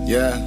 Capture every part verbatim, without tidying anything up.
Yeah.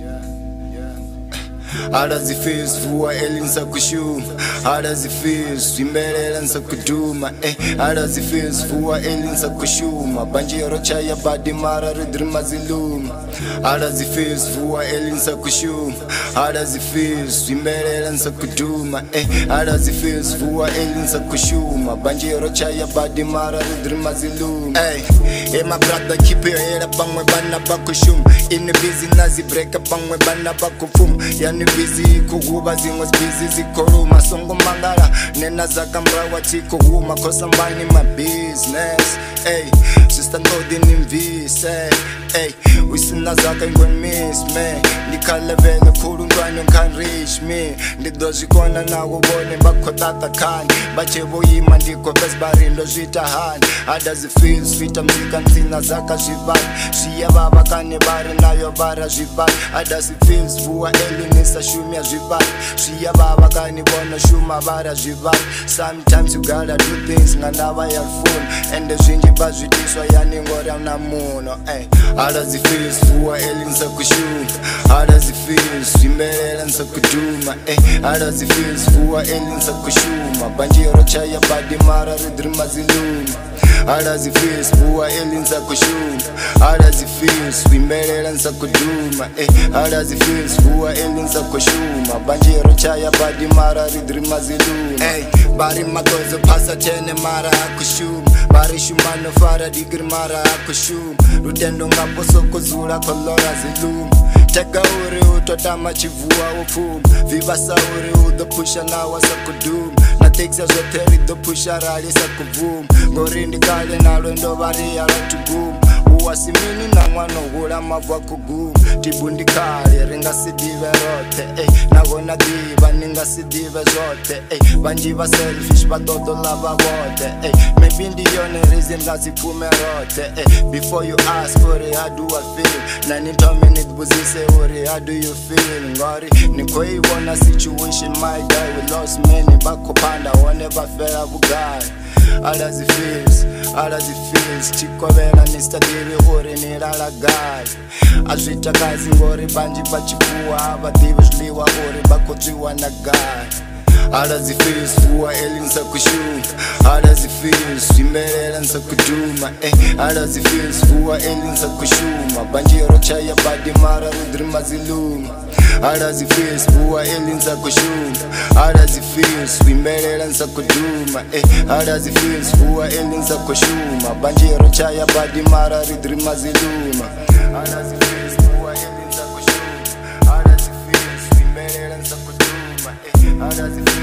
How does it feel? Vua elinsa kushuma. How does it feel? Swimbelela nsa kuduma. Eh, how does it feel? Vua elinsa kushuma. Banjiro chaya badi mara ridrima ziluma. How does it feel? Vua elinsa kushuma. How does it feel? Swimbelela nsa kuduma. Eh, how does it feel? Vua elinsa kushuma. Banjiro chaya badi mara ridrima ziluma. Hey, hey my brother, keep your head up bangwe bana bakushuma. In the busy nazi break up bangwe bana bakufuma. Yani busy kuguba zingwe busy zikoruma songo mangala nena zakambrawa tikuhuma cause I'm minding my business. Hey, sister know the invest. Hey, we sina zaka ingwen miss me. Nikala vele kuru ndwanyo can reach me. Ndidozi kona na ubone bakotata kani. Bachebo yima ndiko best barindo zwita hani. How does it feel? Swita mzika ntina zaka zivani. Shia baba kane bari na yo bara zivani. How does it feel? Vua eli nisa shumia zivani. Shia baba kane bona shuma bara zivani. Sometimes you gotta do things ngandava ya phone. And the zinji bazwitiswa yani ngora na muno. Hey, how does it feel? Vua eli nisa kushuma. How does it feel? Swimbelela nisa kuduma. Hey, how does it feel? Vua eli nisa kushuma. Banjiro chaya badi mara ridrima ziluma. How does it feel? Vua eli nisa kushuma. How does it feel? Swimbelela nisa kuduma. Hey, how does it feel? Vua eli nisa kushuma. Banjiro chaya badi mara ridrima ziluma. Hey, bari magozo pasa tene mara kushuma. Bari shumano fara digri mara kushuma. Rutendo ngapo soko zula kolora ziluma. Teka uri utotama chivua ufuma. Vibasa uri udo pusha na wasa kuduma. Na teksa zoteri do pusha rali sa kuvuma. Gorindi kale na lwendo bari ya ratuguma. Uwasimini na mwano hula mavwa kuguma. Tibundi kale ringa sidive rote. Ey, nagona diva ninga sidive zote. Ey, banjiva selfish badodo lava wote. Ey, maybe ndiyone reason gazi pume rote. Ey, before you ask for it, how do I feel? Nani minute buzise uri, how do you feel? Ngori, niko iwona situation my guy. We lost many bako panda, one never fell bugai. How does it feel? How does it feel? Chiko vela nista diri uri nirala guy. Azvita kazi ngori banji pachipua. Abadivi shliwa uri bako triwa na guy. How does it feel? Vua eli nisa kushuma. How does it feel? Swimbelela nisa kuduma. Eh, how does it feel? Vua eli nisa kushuma. Banjiro chaya badi mara ridrima ziluma. How does it feel? Vua eli nisa kushuma. How does it feel? Swimbelela nisa kuduma. Eh, how does it feel? Vua eli nisa kushuma. Banjiro chaya badi mara ridrima ziluma. How does it feel? Vua eli nisa kushuma. How does it feel? Swimbelela nisa kuduma. Eh, how does it feel?